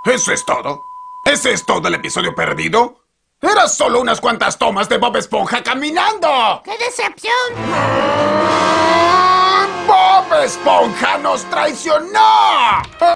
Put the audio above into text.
¿Eso es todo? ¿Ese es todo el episodio perdido? ¡Era solo unas cuantas tomas de Bob Esponja caminando! ¡Qué decepción! ¡Bob Esponja nos traicionó!